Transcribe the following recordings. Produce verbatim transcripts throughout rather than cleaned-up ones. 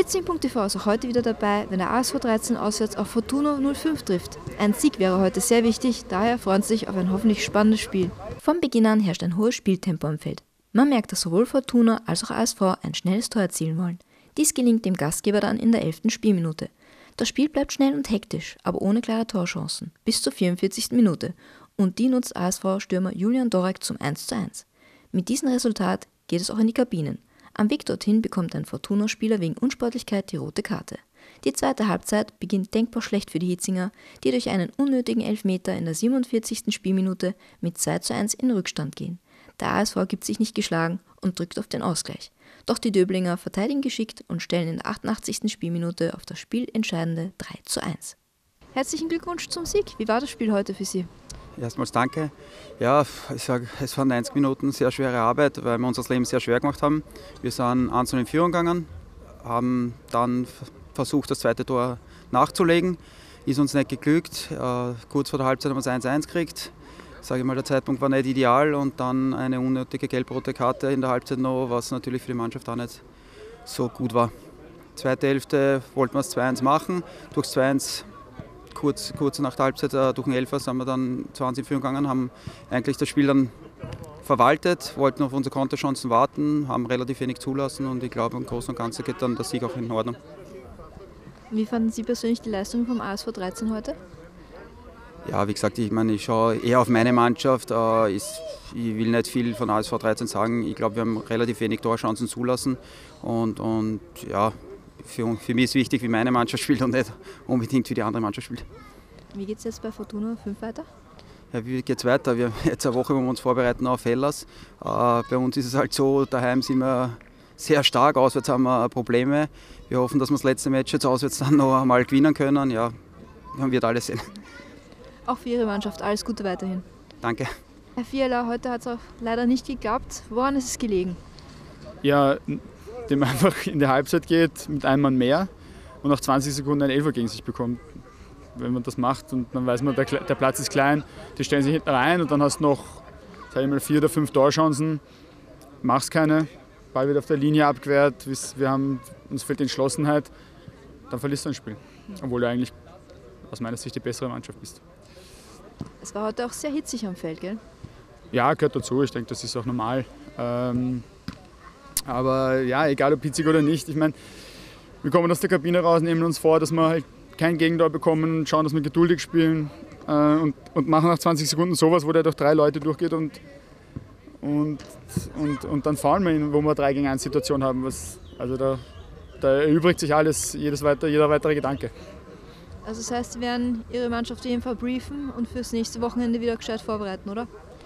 Hitzing.T V ist auch heute wieder dabei, wenn der A S V dreizehn auswärts auf Fortuna null fünf trifft. Ein Sieg wäre heute sehr wichtig, daher freuen sie sich auf ein hoffentlich spannendes Spiel. Von Beginn an herrscht ein hohes Spieltempo am Feld. Man merkt, dass sowohl Fortuna als auch A S V ein schnelles Tor erzielen wollen. Dies gelingt dem Gastgeber dann in der elften Spielminute. Das Spiel bleibt schnell und hektisch, aber ohne klare Torchancen, bis zur vierundvierzigsten Minute. Und die nutzt A S V-Stürmer Julian Dorek zum eins zu eins. Mit diesem Resultat geht es auch in die Kabinen. Am Weg dorthin bekommt ein Fortuna-Spieler wegen Unsportlichkeit die rote Karte. Die zweite Halbzeit beginnt denkbar schlecht für die Hitzinger, die durch einen unnötigen Elfmeter in der siebenundvierzigsten Spielminute mit zwei zu eins in Rückstand gehen. Der A S V gibt sich nicht geschlagen und drückt auf den Ausgleich. Doch die Döblinger verteidigen geschickt und stellen in der achtundachtzigsten Spielminute auf das spielentscheidende drei zu eins. Herzlichen Glückwunsch zum Sieg. Wie war das Spiel heute für Sie? Erstmals danke. Ja, ich sage, es waren neunzig Minuten sehr schwere Arbeit, weil wir uns das Leben sehr schwer gemacht haben. Wir sind eins in Führung gegangen, haben dann versucht, das zweite Tor nachzulegen. Ist uns nicht geglückt. Äh, kurz vor der Halbzeit haben wir es eins zu eins gekriegt. Sage ich mal, der Zeitpunkt war nicht ideal und dann eine unnötige gelb-rote Karte in der Halbzeit noch, was natürlich für die Mannschaft auch nicht so gut war. Zweite Hälfte wollten wir es zwei eins machen. Durch zwei eins kurz, kurz nach der Halbzeit äh, durch den Elfer sind wir dann zwanzig in Führung gegangen, haben eigentlich das Spiel dann verwaltet, wollten auf unsere Konterchancen warten, haben relativ wenig zulassen und ich glaube, im Großen und Ganzen geht dann der Sieg auch in Ordnung. Wie fanden Sie persönlich die Leistung vom A S V dreizehn heute? Ja, wie gesagt, ich meine, ich schaue eher auf meine Mannschaft. Äh, ist, ich will nicht viel von A S V dreizehn sagen. Ich glaube, wir haben relativ wenig Torchancen zulassen. Und, und ja, für, für mich ist wichtig, wie meine Mannschaft spielt und nicht unbedingt wie die andere Mannschaft spielt. Wie geht es jetzt bei Fortuna fünf weiter? Ja, wie geht es weiter? Wir haben jetzt eine Woche, wo wir uns vorbereiten auf Hellas. Äh, bei uns ist es halt so, daheim sind wir sehr stark, auswärts haben wir Probleme. Wir hoffen, dass wir das letzte Match jetzt auswärts dann noch einmal gewinnen können. Ja, dann wird alles sehen. Auch für Ihre Mannschaft alles Gute weiterhin. Danke. Herr Fiala, heute hat es auch leider nicht geklappt. Woran ist es gelegen? Ja, dem einfach in die Halbzeit geht mit einem Mann mehr und nach zwanzig Sekunden einen Elfer gegen sich bekommt. Wenn man das macht und dann weiß man, der, der Platz ist klein, die stellen sich hinten rein und dann hast du noch sag ich mal, vier oder fünf Torchancen, machst keine, Ball wird auf der Linie abgewehrt, wir haben, uns fehlt die Entschlossenheit, dann verlierst du ein Spiel, obwohl du eigentlich aus meiner Sicht die bessere Mannschaft bist. Es war heute auch sehr hitzig am Feld, gell? Ja, gehört dazu. Ich denke, das ist auch normal. Ähm, aber ja, egal ob hitzig oder nicht. Ich meine, wir kommen aus der Kabine raus, nehmen uns vor, dass wir halt kein Gegentor bekommen und schauen, dass wir geduldig spielen äh, und, und machen nach zwanzig Sekunden sowas, wo der durch drei Leute durchgeht und, und, und, und dann faulen wir ihn, wo wir drei gegen eins Situation haben. Was, also da, da erübrigt sich alles, jedes weiter, jeder weitere Gedanke. Also das heißt, Sie werden Ihre Mannschaft auf jeden Fall briefen und fürs nächste Wochenende wieder gescheit vorbereiten, oder?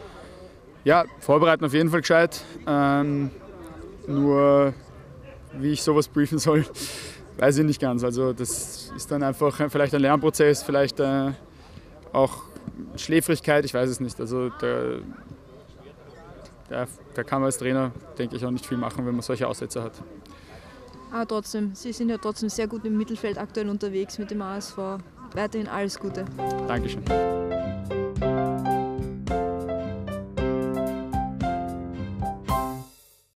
Ja, vorbereiten auf jeden Fall gescheit. Ähm, nur wie ich sowas briefen soll, weiß ich nicht ganz. Also das ist dann einfach vielleicht ein Lernprozess, vielleicht äh, auch Schläfrigkeit, ich weiß es nicht. Also da, da, da kann man als Trainer, denke ich, auch nicht viel machen, wenn man solche Aussetzer hat. Aber trotzdem, Sie sind ja trotzdem sehr gut im Mittelfeld aktuell unterwegs mit dem A S V. Weiterhin alles Gute. Dankeschön.